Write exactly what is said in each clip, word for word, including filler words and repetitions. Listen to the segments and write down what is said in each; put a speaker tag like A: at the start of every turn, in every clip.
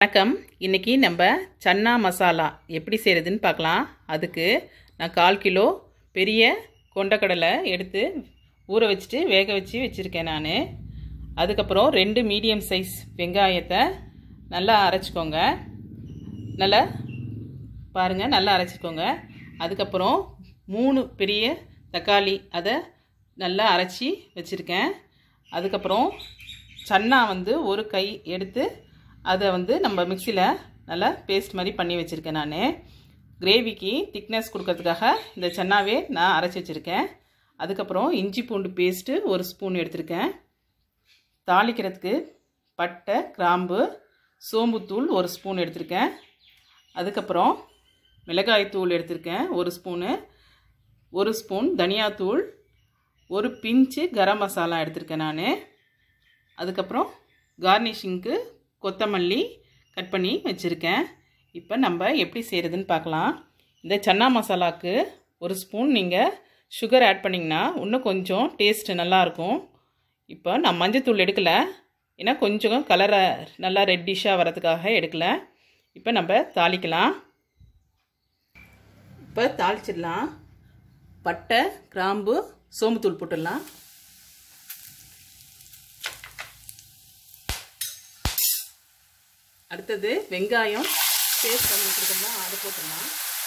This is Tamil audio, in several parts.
A: வணக்கம். இன்றைக்கி நம்ம சன்னா மசாலா எப்படி செய்கிறதுன்னு பார்க்கலாம். அதுக்கு நான் கால் கிலோ பெரிய கொண்டக்கடலை எடுத்து ஊற வச்சுட்டு வேக வச்சு வச்சுருக்கேன் நான். அதுக்கப்புறம் ரெண்டு மீடியம் சைஸ் வெங்காயத்தை நல்லா அரைச்சிக்கோங்க. நல்லா பாருங்கள், நல்லா அரைச்சிக்கோங்க. அதுக்கப்புறம் மூணு பெரிய தக்காளி அதை நல்லா அரைச்சி வச்சுருக்கேன். அதுக்கப்புறம் சன்னா வந்து ஒரு கை எடுத்து அதை வந்து நம்ம மிக்சியில் நல்லா பேஸ்ட் மாதிரி பண்ணி வச்சுருக்கேன். நான் கிரேவிக்கு திக்னஸ் கொடுக்கறதுக்காக இந்த சன்னாவே நான் அரைச்சி வச்சுருக்கேன். அதுக்கப்புறம் இஞ்சி பூண்டு பேஸ்ட்டு ஒரு ஸ்பூன் எடுத்திருக்கேன். தாளிக்கிறதுக்கு பட்டை, கிராம்பு, சோம்புத்தூள் ஒரு ஸ்பூன் எடுத்திருக்கேன். அதுக்கப்புறம் மிளகாய்த்தூள் எடுத்திருக்கேன் ஒரு ஸ்பூனு, ஒரு ஸ்பூன் தனியாத்தூள், ஒரு பிஞ்சு கரம் மசாலா எடுத்திருக்கேன் நான். அதுக்கப்புறம் கார்னிஷிங்க்கு கொத்தமல்லி கட் பண்ணி வச்சுருக்கேன். இப்போ நம்ம எப்படி செய்கிறதுன்னு பார்க்கலாம். இந்த சன்னா மசாலாவுக்கு ஒரு ஸ்பூன் நீங்கள் சுகர் ஆட் பண்ணிங்கன்னா இன்னும் கொஞ்சம் டேஸ்ட்டு நல்லாயிருக்கும். இப்போ நான் மஞ்சத்தூள் எடுக்கலை, ஏன்னா கொஞ்சம் கலரை நல்லா ரெட்டிஷாக வரதுக்காக எடுக்கலை. இப்போ நம்ம தாளிக்கலாம். இப்போ தாளிச்சிடலாம். பட்டை, கிராம்பு, சோம்புத்தூள் போட்டுடலாம். அடுத்தது வெங்காயம் பேஸ்ட் பண்ணி வச்சுருக்கோம்னா அதை போட்டுடலாம்.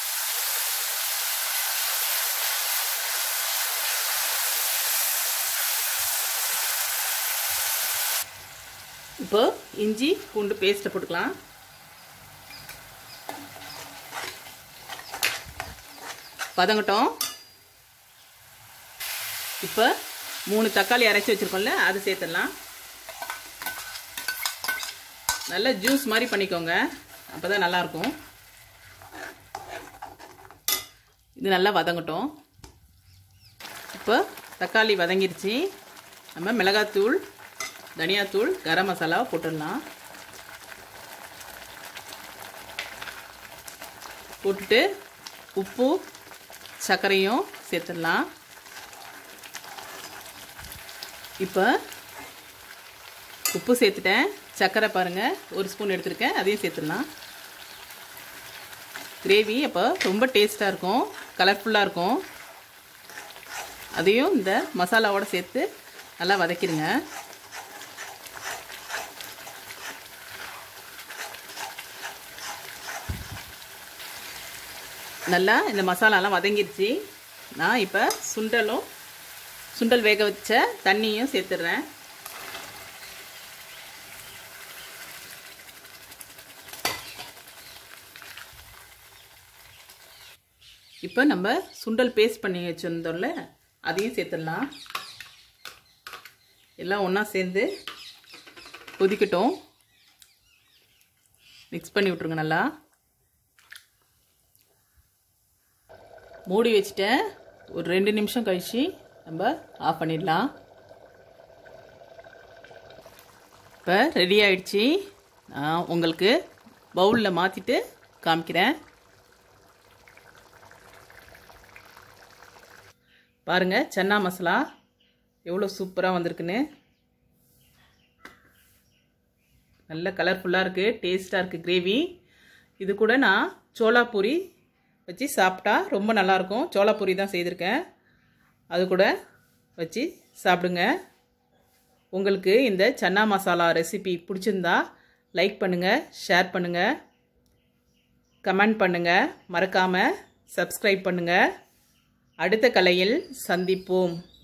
A: இப்போ இஞ்சி பூண்டு பேஸ்ட்டை போட்டுக்கலாம். வதங்கட்டும். இப்போ மூணு தக்காளி அரைச்சி வச்சுருக்கோம்ல, அது சேர்த்துடலாம். நல்லா ஜூஸ் மாதிரி பண்ணிக்கோங்க, அப்போ தான் நல்லாயிருக்கும். இது நல்லா வதங்கட்டும். இப்போ தக்காளி வதங்கிடுச்சு. நம்ம மிளகாத்தூள், தனியாத்தூள், கரம் மசாலாவை போட்டுடலாம். போட்டுட்டு உப்பு சர்க்கரையும் சேர்த்துடலாம். இப்போ உப்பு சேர்த்துட்டேன். சர்க்கரை பாருங்கள் ஒரு ஸ்பூன் எடுத்துருக்கேன், அதையும் சேர்த்துடலாம். கிரேவி அப்போ ரொம்ப டேஸ்ட்டாக இருக்கும், கலர்ஃபுல்லாக இருக்கும். அதையும் இந்த மசாலாவோடு சேர்த்து நல்லா வதக்கிடுங்க. நல்லா இந்த மசாலாலாம் வதங்கிடுச்சு. நான் இப்போ சுண்டலும் சுண்டல் வேக வச்ச தண்ணியும் சேர்த்துடுறேன். இப்போ நம்ம சுண்டல் பேஸ்ட் பண்ணி வச்சுருந்தோம்ல, அதையும் சேர்த்துடலாம். எல்லாம் ஒன்றா சேர்ந்து கொதிக்கட்டும். மிக்ஸ் பண்ணி விட்ருங்க நல்லா. மூடி வச்சுட்டேன். ஒரு ரெண்டு நிமிஷம் கழிச்சு நம்ம ஆஃப் பண்ணிடலாம். இப்போ ரெடி ஆகிடுச்சு. நான் உங்களுக்கு பவுலில் மாற்றிட்டு காமிக்கிறேன். பாருங்கள், சன்னா மசாலா எவ்வளோ சூப்பராக வந்திருக்குன்னு. நல்ல கலர்ஃபுல்லாக இருக்குது, டேஸ்ட்டாக இருக்குது கிரேவி. இது கூட நான் சோளா பூரி வச்சு சாப்பிட்டா ரொம்ப நல்லாயிருக்கும். சோளா பூரி தான் செய்திருக்கேன், அது கூட வச்சு சாப்பிடுங்க. உங்களுக்கு இந்த சன்னா மசாலா ரெசிபி பிடிச்சிருந்தா லைக் பண்ணுங்கள், ஷேர் பண்ணுங்கள், கமெண்ட் பண்ணுங்கள், மறக்காமல் சப்ஸ்கிரைப் பண்ணுங்கள். அடுத்த கலையில் சந்திப்போம்.